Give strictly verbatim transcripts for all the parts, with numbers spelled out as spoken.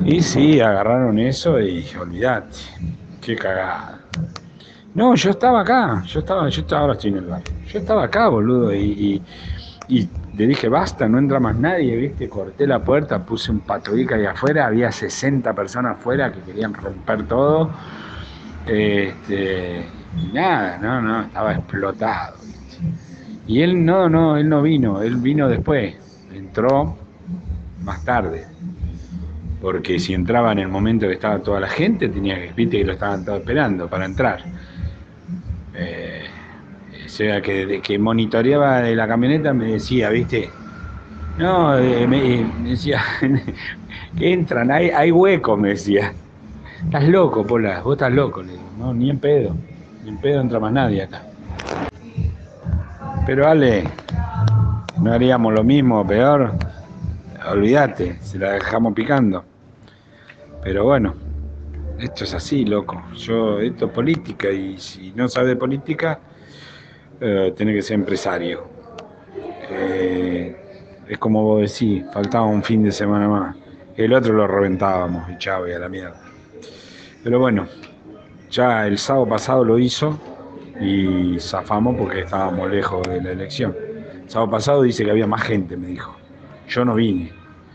Y sí, agarraron eso y olvidate, qué cagada. No, yo estaba acá, yo estaba, yo estaba, ahora estoy en el bar. Yo estaba acá, boludo, y, y, y le dije, basta, no entra más nadie, ¿viste? Corté la puerta, puse un patuica ahí afuera, había sesenta personas afuera que querían romper todo. Este, y nada, no, no, estaba explotado, ¿viste? Y él no, no, él no vino, él vino después, entró más tarde. Porque si entraba en el momento que estaba toda la gente, tenía que, viste que lo estaban todos esperando para entrar. Eh, o sea, que, que monitoreaba de la camioneta me decía, viste, no, eh, me, me decía, que entran, hay, hay hueco, me decía. Estás loco, Pola, vos estás loco, le digo, no, ni en pedo, ni en pedo entra más nadie acá. Pero Ale, no haríamos lo mismo, peor, olvídate, se la dejamos picando. Pero bueno, esto es así, loco. Yo, esto es política y si no sabes de política, eh, tenés que ser empresario. Eh, es como vos decís, faltaba un fin de semana más. El otro lo reventábamos y chavo y a la mierda. Pero bueno, ya el sábado pasado lo hizo y zafamos porque estábamos lejos de la elección. El sábado pasado dice que había más gente, me dijo. Yo no vine.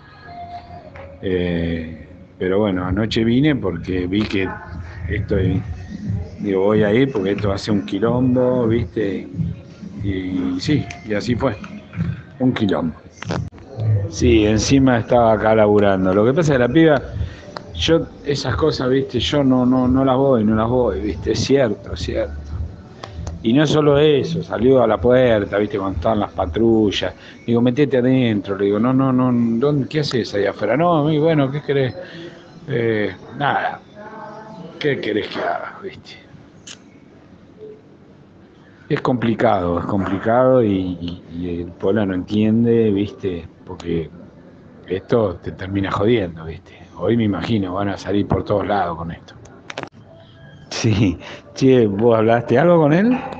Eh, pero bueno, anoche vine porque vi que esto, digo, voy a ir porque esto va a ser un quilombo, ¿viste? Y, y sí, y así fue, un quilombo. Sí, encima estaba acá laburando. Lo que pasa es que la piba, yo esas cosas, ¿viste? Yo no, no, no las voy, no las voy, ¿viste? Es cierto, es cierto. Y no solo eso, salió a la puerta, ¿viste? Cuando estaban las patrullas. Digo, metete adentro. Le digo, no, no, no, ¿dónde, ¿qué haces ahí afuera? No, a mí, bueno, ¿qué querés? Eh, nada, ¿qué querés que haga, viste? Es complicado, es complicado y, y, y el Pola no entiende, viste, porque esto te termina jodiendo, viste. Hoy me imagino, van a salir por todos lados con esto. Sí, che, ¿vos hablaste algo con él?